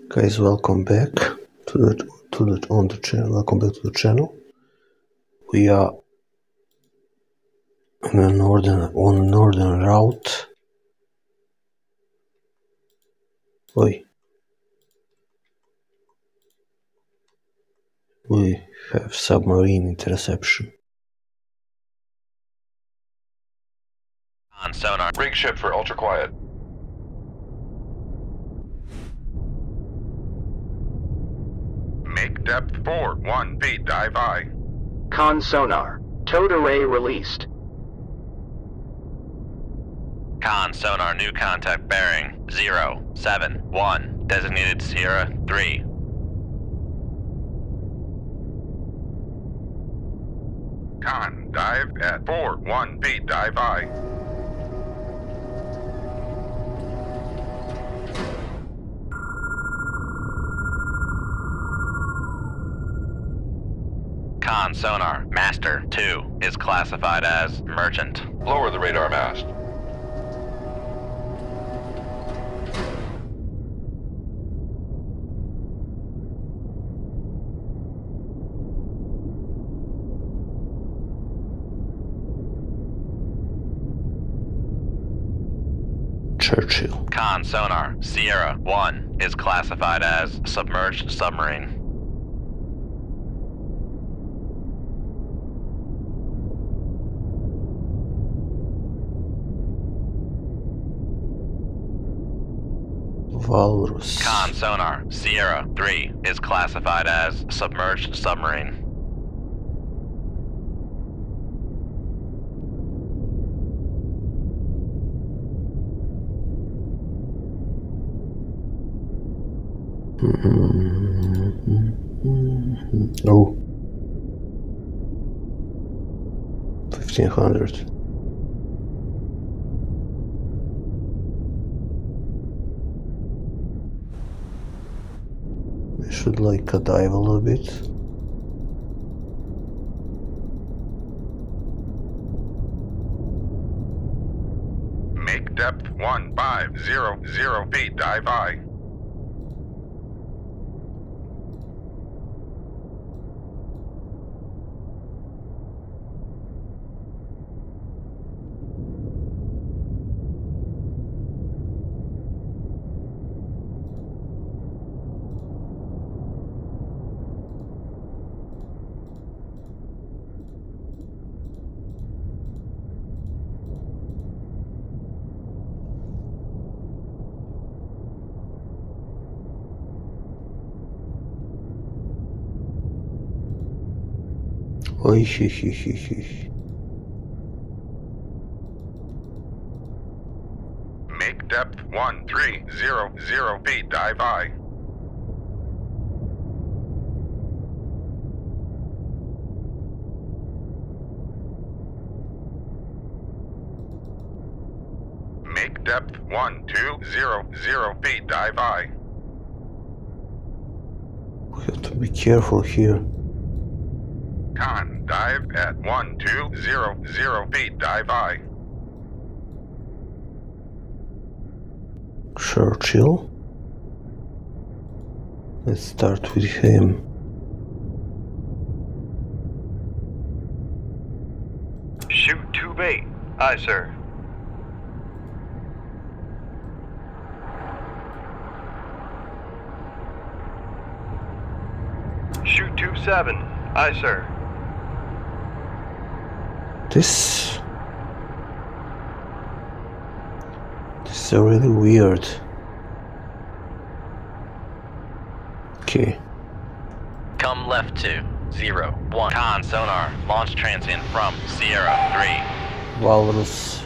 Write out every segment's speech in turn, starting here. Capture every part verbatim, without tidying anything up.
Guys, welcome back to the to the on the channel. Welcome back to the channel. We are on a northern on a northern route. Oi. We have submarine interception. On sonar. Rig ship for ultra quiet. Make depth four one feet dive I. Con sonar. Towed array released. Con sonar, new contact bearing zero seven one, designated Sierra three. Con dive at four one feet dive I. Con sonar, master two is classified as merchant. Lower the radar mast. Churchill. Con sonar, Sierra one is classified as submerged submarine. Walrus. Con sonar, Sierra three is classified as submerged submarine. Oh. fifteen hundred. We should like a dive a little bit. Make depth one five zero zero feet dive I. Oi, hi, hi, hi, hi. Make depth one three zero zero feet dive I. Make depth one two zero zero feet dive I. We have to be careful here. Con dive at one two zero zero feet dive I. Churchill. Let's start with him. Shoot tube eight. Aye, sir. Shoot tube seven. Aye, sir. This... This is really weird. Okay. Come left to zero one. Con sonar, launch transient from Sierra three. Walrus.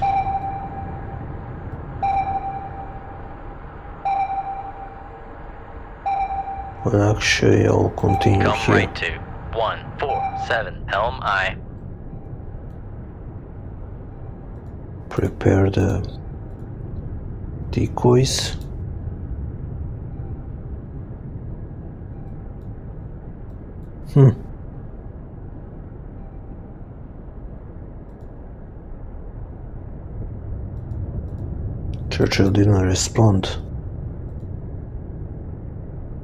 Well, actually, I'll continue Come here. right to one four seven, helm I. Prepare the decoys. Hmm. Churchill didn't respond.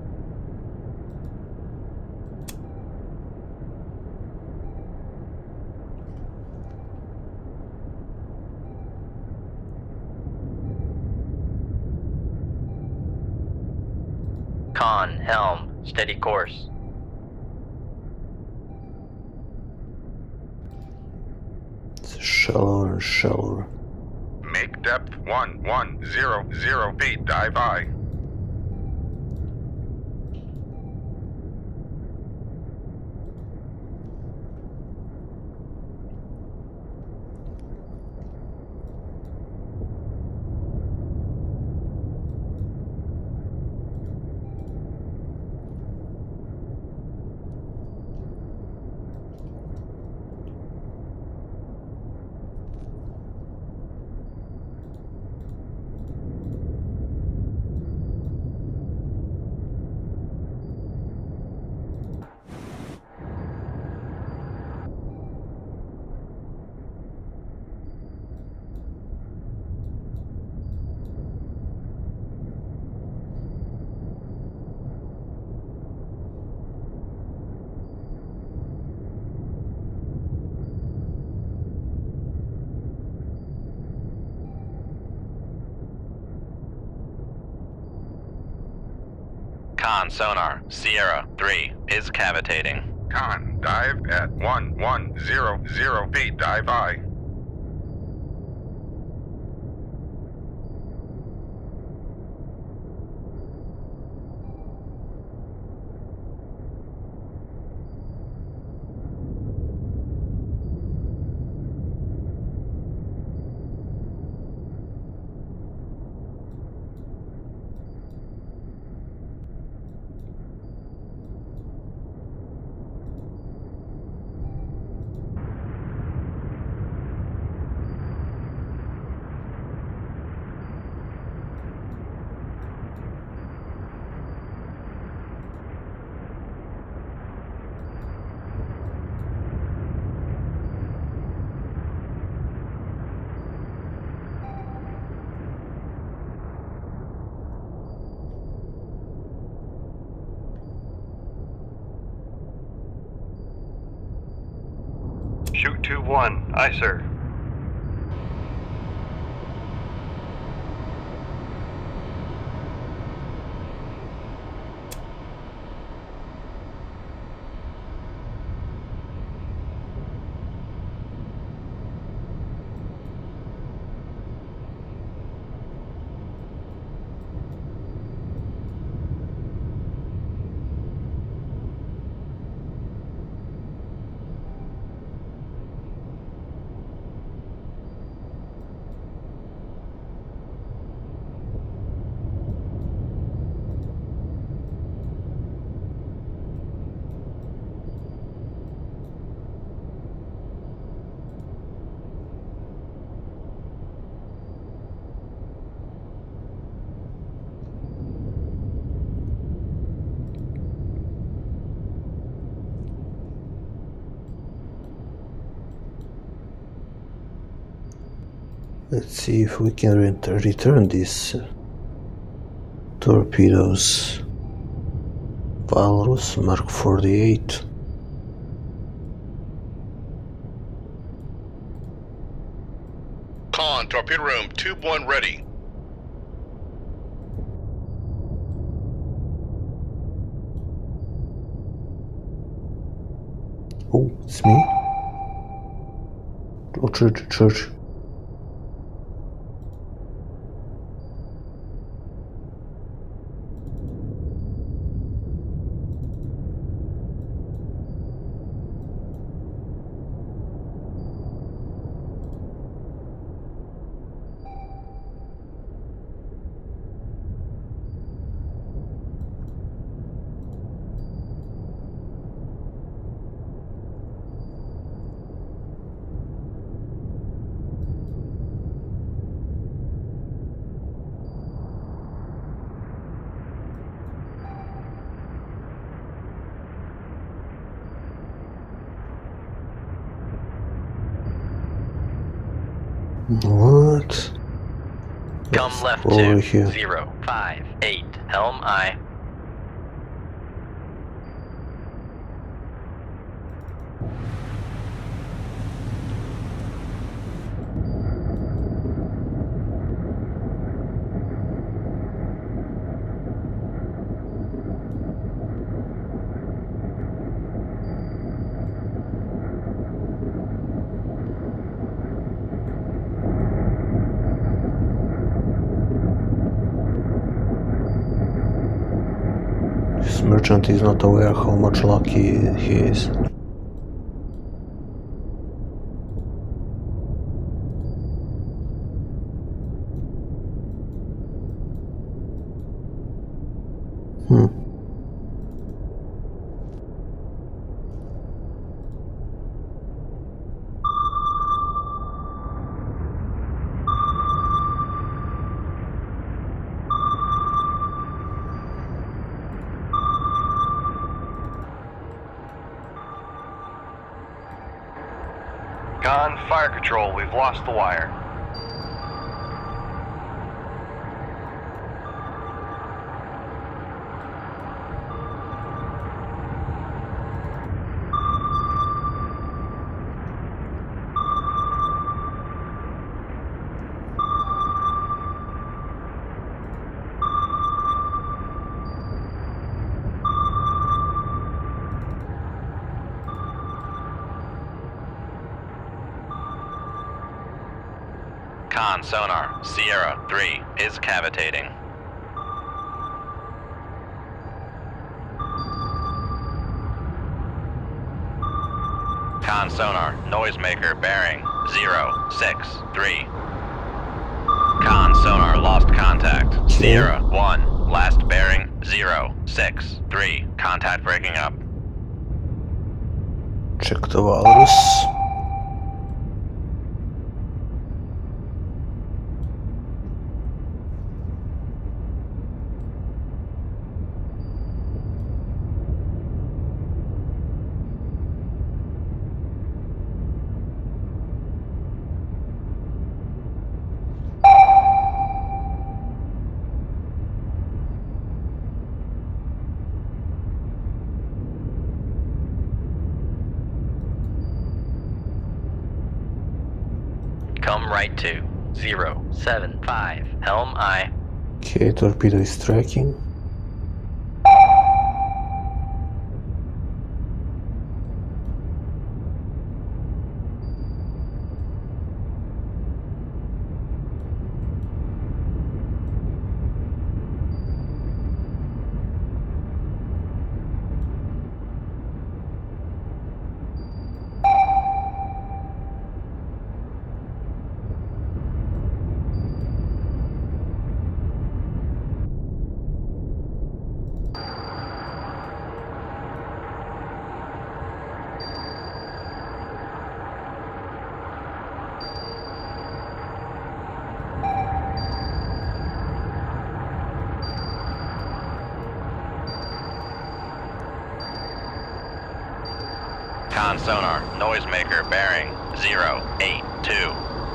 Con, helm, steady course. It's shallower and shallower. Make depth one one zero zero feet. Dive high. Con, sonar, Sierra, three, is cavitating. Con, dive at one one zero zero feet. Dive high. Shoot two one. Aye, sir. Let's see if we can re return these uh, torpedoes. Walrus Mark forty-eight. Con, torpedo room, tube one ready. Oh, it's me. Oh, church, church. What? Come Let's left go over to here. zero five eight. Helm aye. This merchant is not aware how much lucky he is. Hmm. Con, fire control, we've lost the wire. Con sonar, Sierra three is cavitating. Con sonar, noisemaker bearing zero six three. Con sonar lost contact. Sierra one, last bearing zero six three. Contact breaking up. Check the walrus. Come right to zero seven five. Helm I. Okay, torpedo is tracking. Con sonar, noisemaker bearing zero eight two.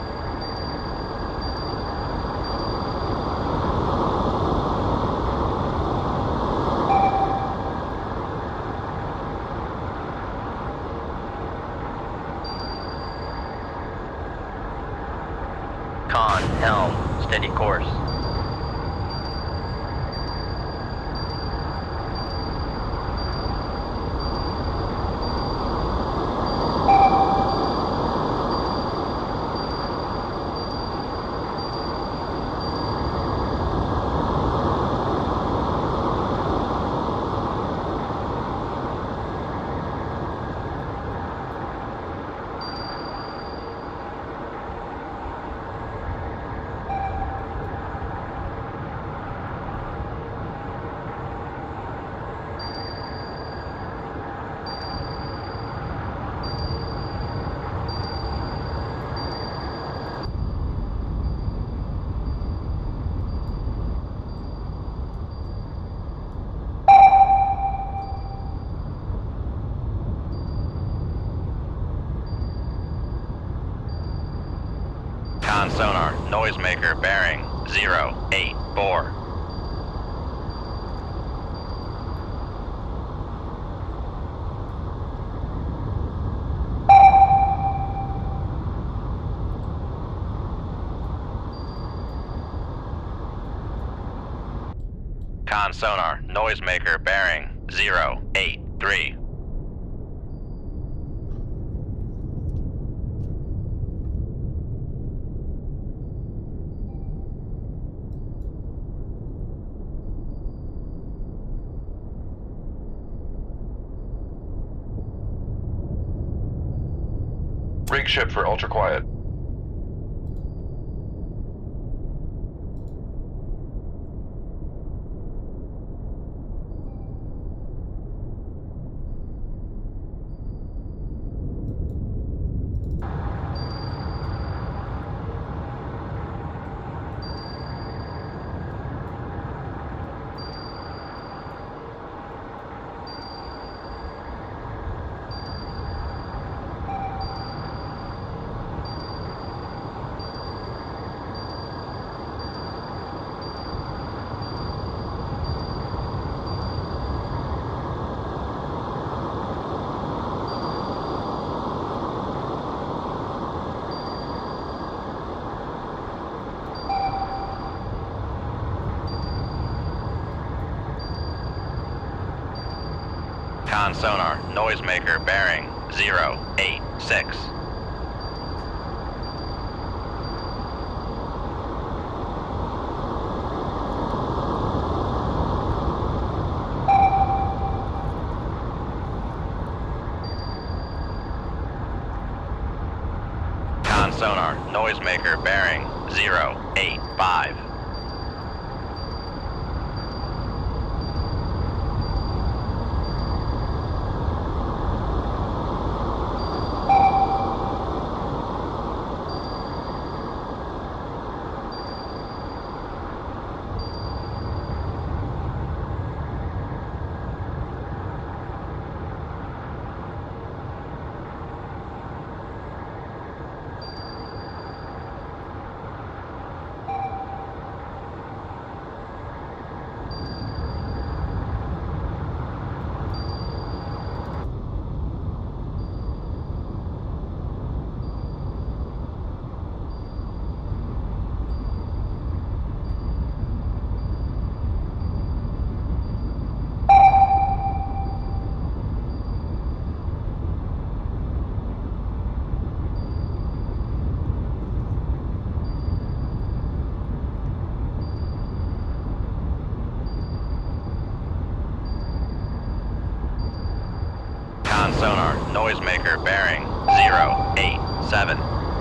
Con, helm, steady course. Con sonar, noisemaker bearing zero eight four. Con sonar, noisemaker bearing zero eight three. Brig ship for ultra quiet. Con sonar, noisemaker bearing zero eight six. Con sonar, noisemaker bearing zero eight five. Con sonar, noisemaker bearing zero eight seven.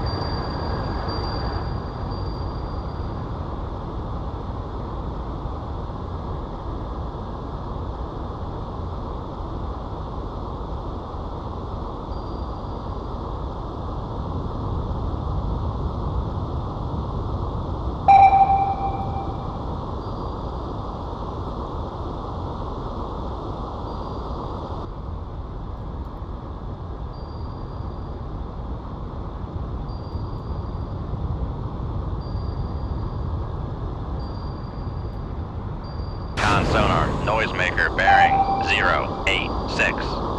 Con sonar, noisemaker bearing zero eight six.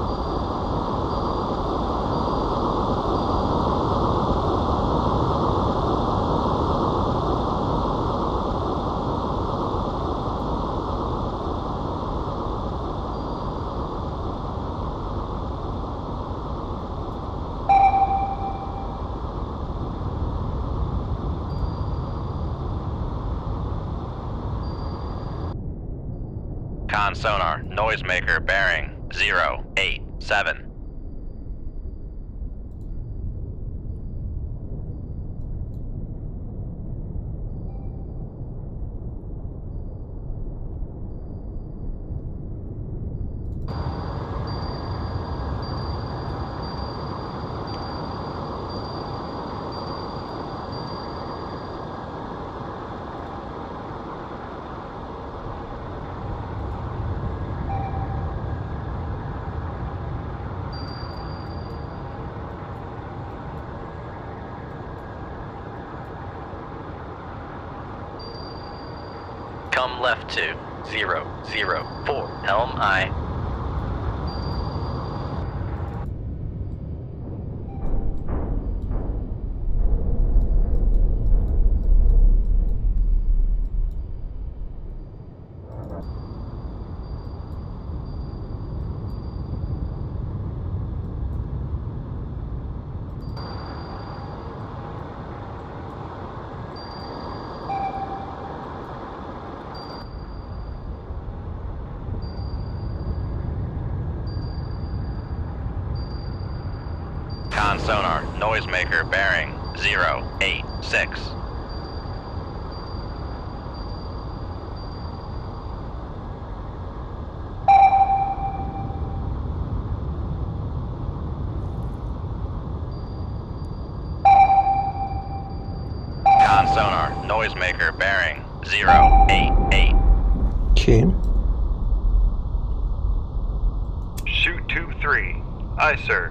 Con sonar, noisemaker bearing zero eight seven. Come left to zero zero four, helm aye. Con sonar, noisemaker bearing zero eight six. Con sonar, noisemaker bearing zero eight eight. Okay. Shoot two three. Aye, sir.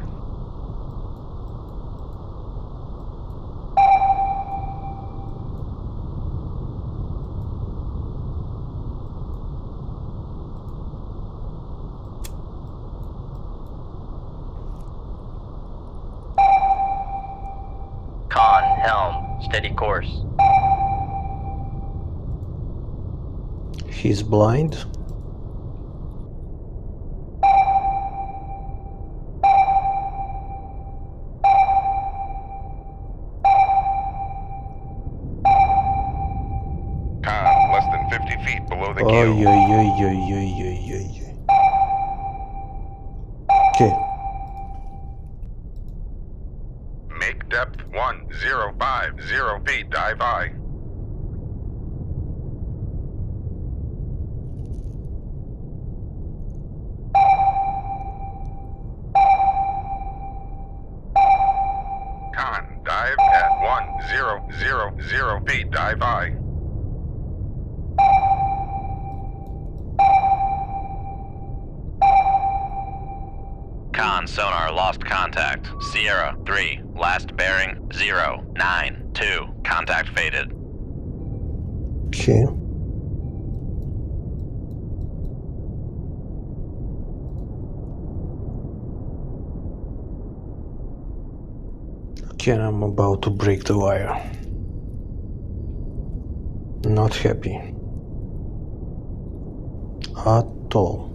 Con, helm, steady course. He's blind. Con, less than fifty feet below the Oi, keel. oi, oi, oi, oi, oi, oi, oi. Okay. Make depth one zero five zero feet, dive high. Con, dive at one zero zero zero feet, dive high. Con sonar lost contact. Sierra three, last bearing zero nine two. Contact faded. Okay. Okay, I'm about to break the wire. Not happy. At all.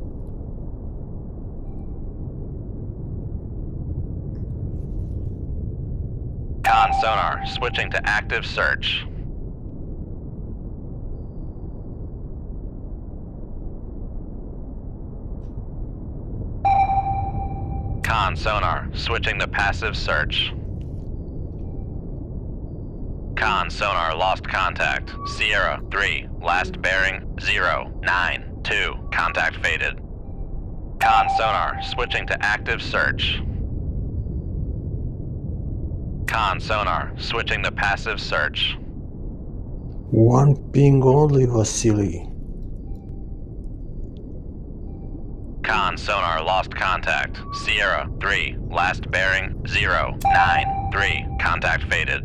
Con sonar switching to active search. Con sonar switching to passive search. Con sonar lost contact. Sierra three, last bearing zero nine two. Contact faded. Con sonar switching to active search. Con sonar switching to passive search. One Ping Only Vasily. Con sonar lost contact. Sierra three, last bearing zero nine three. Contact faded.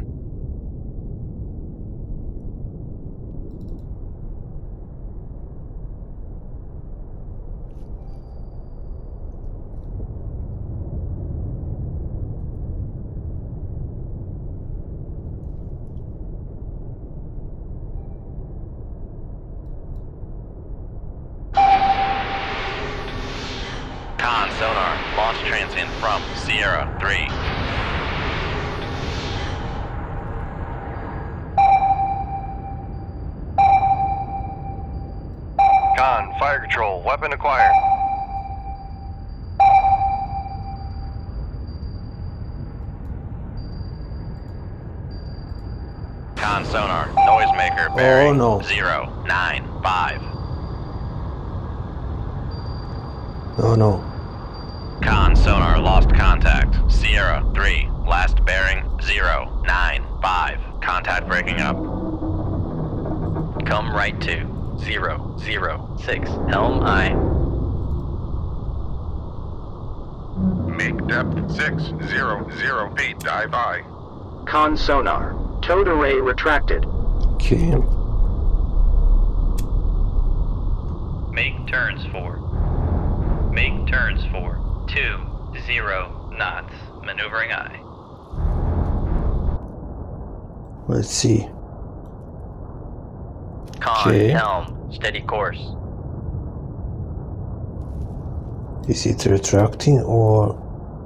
Con sonar, launch transient from Sierra three. Con, fire control, weapon acquired. Con sonar, noisemaker bearing no. zero nine five. Oh no. Con sonar lost contact. Sierra three, last bearing zero nine five. Contact breaking up. Come right to zero zero six. Helm aye. Make depth six zero zero feet, dive high. Con sonar. Towed array retracted. Okay. Make turns for. Make turns for. Two, zero knots. Maneuvering aye. Let's see. Con, Okay. helm, steady course. Is it retracting or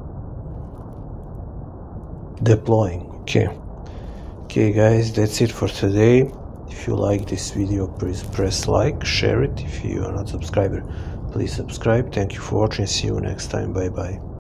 deploying? Okay. Okay guys, that's it for today. If you like this video, please press like, share it. If you are not a subscriber, please subscribe. Thank you for watching. See you next time. Bye bye.